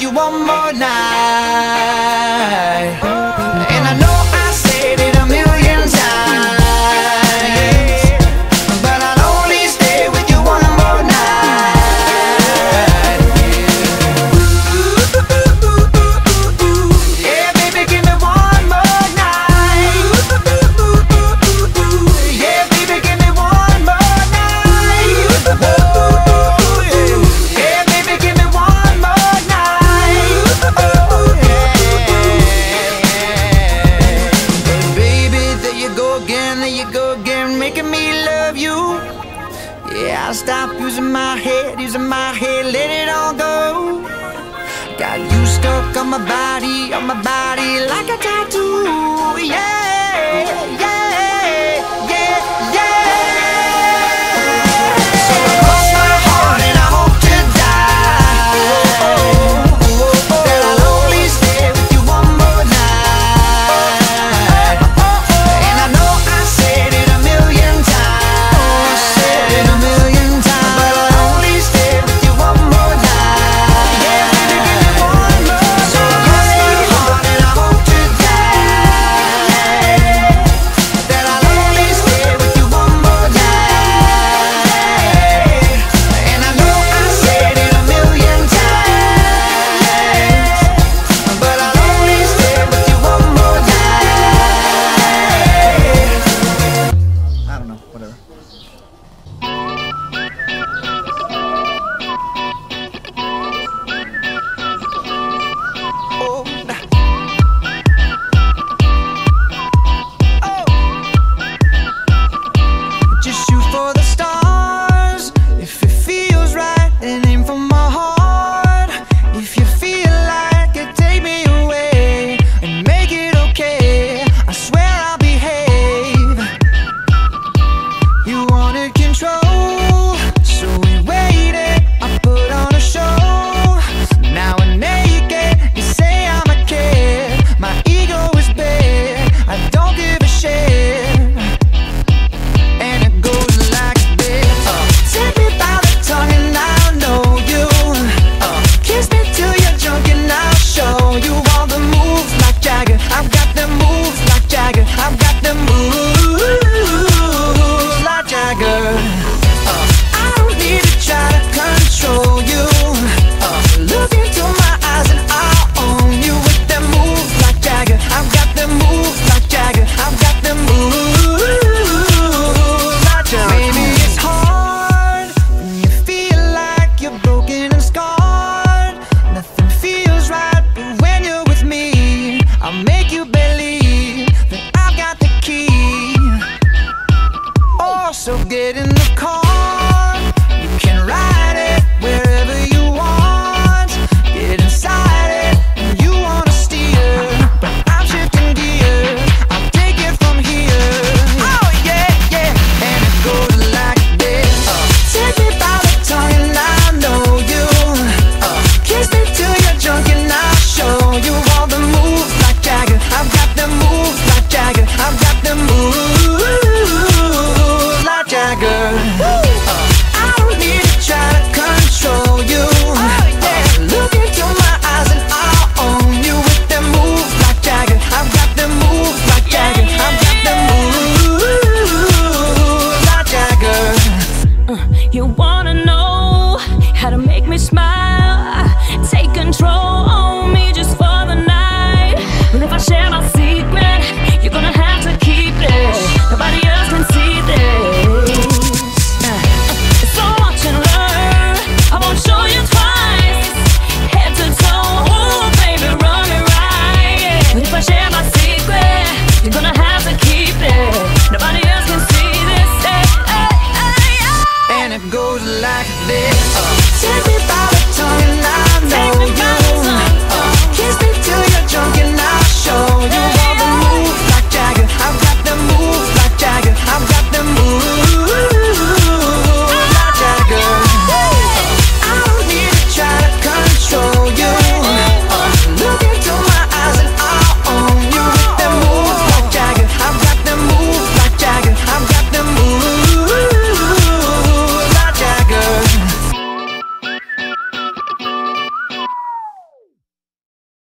you one more night. And I know I said it a million times, but I'll only stay with you one more night. Yeah, baby, give me one more night. Yeah, baby, give me one more night. Yeah, baby, give me one more night. Baby, there you go again, making me love you. Yeah, I'll stop using my head, let it all go. Got you stuck on my body like a tattoo. Yeah, yeah.